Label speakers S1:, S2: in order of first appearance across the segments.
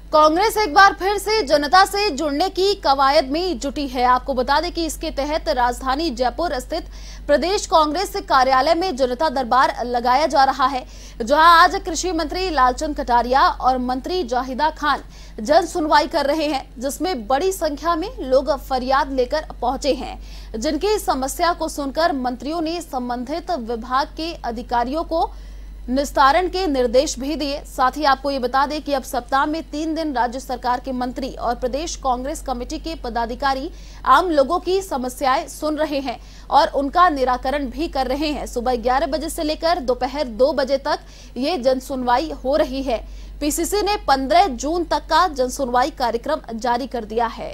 S1: कांग्रेस एक बार फिर से जनता से जुड़ने की कवायद में जुटी है। आपको बता दें कि इसके तहत राजधानी जयपुर स्थित प्रदेश कांग्रेस कार्यालय में जनता दरबार लगाया जा रहा है, जहां आज कृषि मंत्री लालचंद कटारिया और मंत्री जाहिदा खान जन सुनवाई कर रहे हैं, जिसमें बड़ी संख्या में लोग फरियाद लेकर पहुंचे हैं, जिनकी समस्या को सुनकर मंत्रियों ने संबंधित विभाग के अधिकारियों को निस्तारण के निर्देश भी दिए। साथ ही आपको ये बता दें कि अब सप्ताह में 3 दिन राज्य सरकार के मंत्री और प्रदेश कांग्रेस कमेटी के पदाधिकारी आम लोगों की समस्याएं सुन रहे हैं और उनका निराकरण भी कर रहे हैं। सुबह 11 बजे से लेकर दोपहर 2 बजे तक ये जनसुनवाई हो रही है। पीसीसी ने 15 जून तक का जनसुनवाई कार्यक्रम जारी कर दिया है।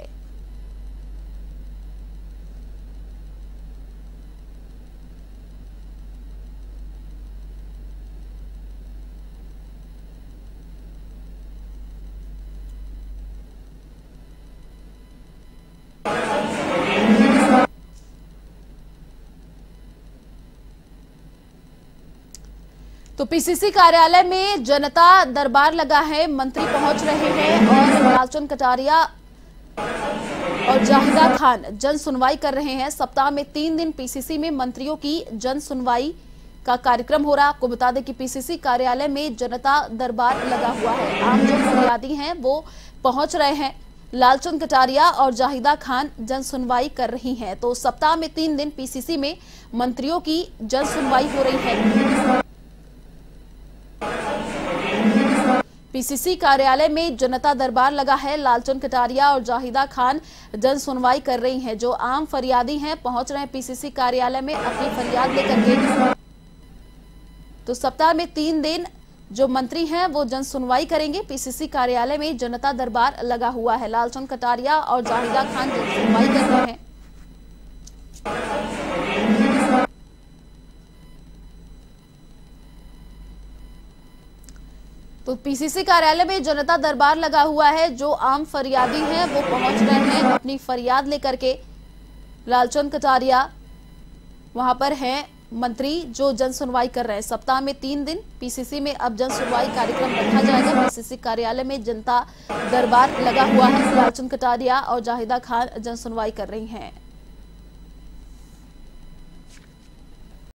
S1: तो पीसीसी कार्यालय में जनता दरबार लगा है, मंत्री पहुंच रहे हैं और लालचंद कटारिया और जाहिदा खान जन सुनवाई कर रहे हैं। सप्ताह में 3 दिन पीसीसी में मंत्रियों की जन सुनवाई का कार्यक्रम हो रहा है। आपको बता दें कि पीसीसी कार्यालय में जनता दरबार लगा हुआ है। आम जो फरियादी हैं वो पहुंच रहे हैं। लालचंद कटारिया और जाहिदा खान जन सुनवाई कर रही हैं। तो सप्ताह में 3 दिन पीसीसी में मंत्रियों की जन सुनवाई हो रही है। पीसीसी कार्यालय में जनता दरबार लगा है। लालचंद कटारिया और जाहिदा खान जन सुनवाई कर रही हैं। जो आम फरियादी हैं पहुंच रहे हैं पीसीसी कार्यालय में अपनी फरियाद लेकर के। तो सप्ताह में 3 दिन जो मंत्री हैं वो जन सुनवाई करेंगे। पीसीसी कार्यालय में जनता दरबार लगा हुआ है। लालचंद कटारिया और जाहिदा खान जन सुनवाई कर रहे हैं। तो पीसीसी कार्यालय में जनता दरबार लगा हुआ है। जो आम फरियादी हैं वो पहुंच रहे हैं अपनी फरियाद लेकर के। लालचंद कटारिया वहां पर हैं, मंत्री जो जन सुनवाई कर रहे हैं। सप्ताह में 3 दिन पीसीसी में अब जन सुनवाई कार्यक्रम रखा जाएगा। पीसीसी कार्यालय में जनता दरबार लगा हुआ है। लालचंद कटारिया और जाहिदा खान जन सुनवाई कर रही हैं।